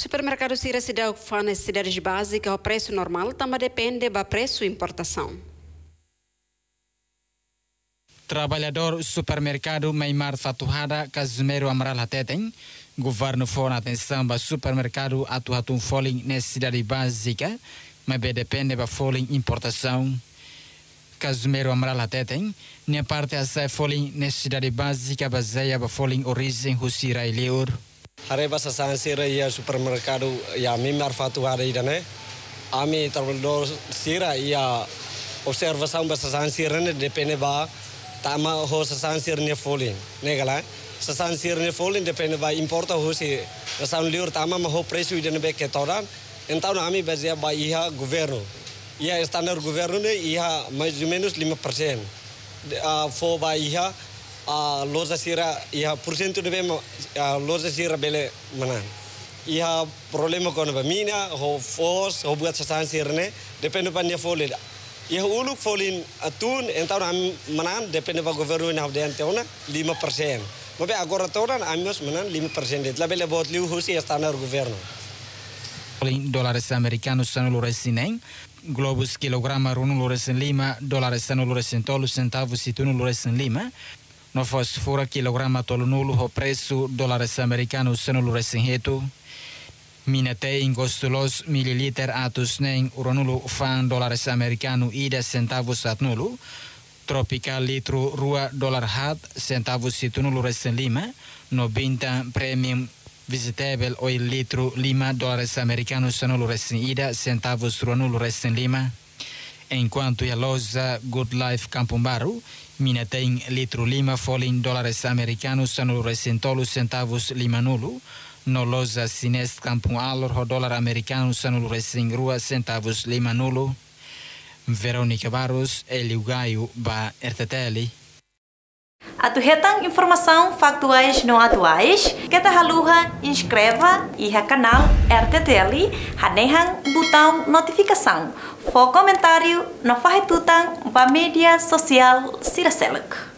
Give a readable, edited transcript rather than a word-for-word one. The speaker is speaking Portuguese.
Supermercado Sira cidade faz necessidades básicas, o preço normal também depende do preço importação. Trabalhador supermercado Meimar Fatuhada, Casimiro Amaral Hateten, governo for atenção para supermercado atuatum foling necessidade básica, mas depende da foling importação. Casimiro Amaral Hateten, minha parte essa foling necessidade básica baseia ba foling origem Husira e Liur. Hareba sasansira ia supermercado ia Meimar Fatuhada idane. Ami trabalhador sira ia observação ba sasansira ne depende ba tama ho sasansirnya foling negala sasansirnya foling depende ba importa ho si sasan liur tama ma ho preço idane be ke toran então ami bazia ba iha governo ia standar governo ne iha mais ou menos 5% fo ba iha loja sira iha porcento de be loja sira bele mana iha problema con ba mina ho fos ho buat sasansirne depende ba nya foling. Ia uluk folin atun então manan depende do governo na de antena 5%. Mas agora toda amos manan 5%. Lá bele bot liu husi standar governo. Folin dólares americanos são loresen globus kilograma runu loresen lima dólares são loresen tolu centavos e tunu loresen lima. No fosfora kilograma tolu nulu o preço dólares americanos são loresen hetu. Minate ingostulos mililiter atus neng uronulu fan dólares americano ida centavos at nulu. Tropical litro rua dólar hat centavos situnulu resen lima. 90 premium vegetable oil litro 5 dólares americanos sanulu resen ida centavos uronulu resen lima. Enquanto a loja Good Life Campumbaru, minate litro 5 folin dólares americanos sanulu resen tolu centavos lima nulu. No loja Sines Campum Alor ho dólar americano sanulu resen rua centavos lima nulo. Verônica Barros, Elio Gaio, ba RTTL. Atuhetang informação factuais não atuais, kita haluha inscreva e canal RTTL, hanehang botão notificação. For comentário, no farretutang ba mídia social Siraselek.